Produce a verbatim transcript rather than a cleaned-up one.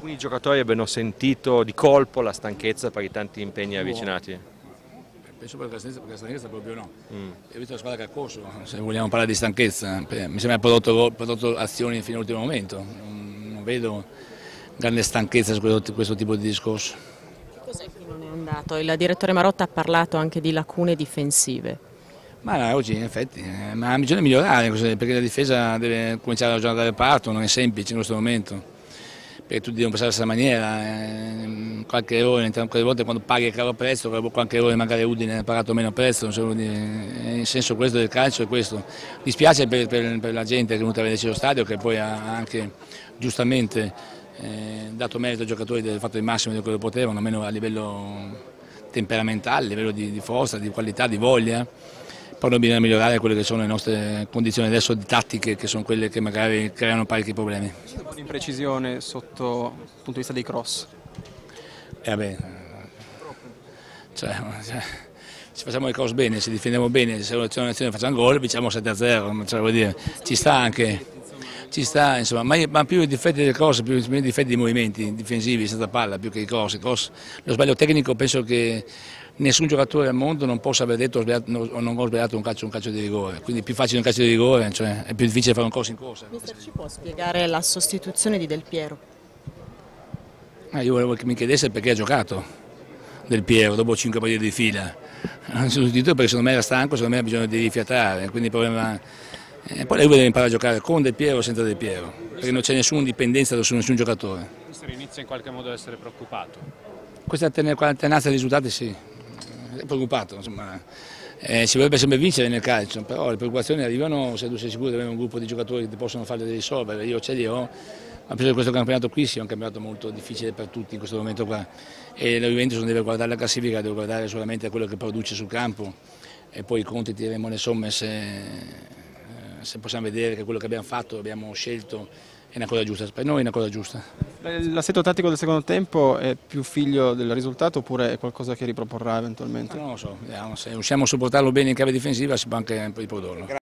Alcuni giocatori abbiano sentito di colpo la stanchezza per i tanti impegni avvicinati. Penso per la stanchezza, per la stanchezza proprio no. Mm. Ho visto la squadra che ha corso, se vogliamo parlare di stanchezza, mi sembra ha prodotto, prodotto azioni fino all'ultimo momento. Non, non vedo grande stanchezza su questo, questo tipo di discorso. Cos'è che non è andato? Il direttore Marotta ha parlato anche di lacune difensive. Ma no, oggi in effetti, eh, ma bisogna migliorare, perché la difesa deve cominciare a giocare dal reparto, non è semplice in questo momento. Perché tutti devono pensare alla stessa maniera, eh, qualche errore, qualche volta quando paghi il caro prezzo, qualche errore magari Udine ha pagato meno prezzo, il senso questo del calcio è questo. Dispiace per, per, per la gente che è venuta a vederci lo stadio, che poi ha anche giustamente eh, dato merito ai giocatori di aver fatto il massimo di quello che potevano, almeno a livello temperamentale, a livello di, di forza, di qualità, di voglia. Poi noi bisogna migliorare quelle che sono le nostre condizioni adesso di tattiche, che sono quelle che magari creano parecchi problemi. C'è un po' di imprecisione sotto il punto di vista dei cross. E vabbè, cioè, cioè, se facciamo le cose bene, se difendiamo bene, se un'azione facciamo gol, vinciamo sette a zero, cioè, vuol dire, ci sta anche, ci sta, insomma, ma, ma più i difetti delle cose, più i difetti dei movimenti difensivi senza palla, più che i cross. I cross. Lo sbaglio tecnico penso che nessun giocatore al mondo non possa aver detto o non ho sbagliato un calcio, un calcio di rigore, quindi è più facile un calcio di rigore, cioè è più difficile fare un corso in corsa. Mister, ci può spiegare la sostituzione di Del Piero? Ah, io volevo che mi chiedesse perché ha giocato Del Piero dopo cinque partite di fila. Non sostituito perché secondo me era stanco, secondo me ha bisogno di rifiatare, quindi il problema. Eh, poi la Juve deve imparare a giocare con Del Piero o senza Del Piero, perché non c'è nessuna dipendenza da nessun giocatore. Questo inizia in qualche modo ad essere preoccupato. Questa alternanza di risultati sì. È preoccupato, insomma, eh, si vorrebbe sempre vincere nel calcio, però le preoccupazioni arrivano se tu sei sicuro di avere un gruppo di giocatori che ti possono farle risolvere, io ce li ho, ma penso che questo campionato qui sia un campionato molto difficile per tutti in questo momento qua e la Juventus non deve guardare la classifica, deve guardare solamente quello che produce sul campo e poi i conti tireremo le somme se, se possiamo vedere che quello che abbiamo fatto, abbiamo scelto è una cosa giusta, per noi è una cosa giusta. L'assetto tattico del secondo tempo è più figlio del risultato oppure è qualcosa che riproporrà eventualmente? Non lo so, vediamo, se riusciamo a supportarlo bene in chiave difensiva si può anche riprodurlo.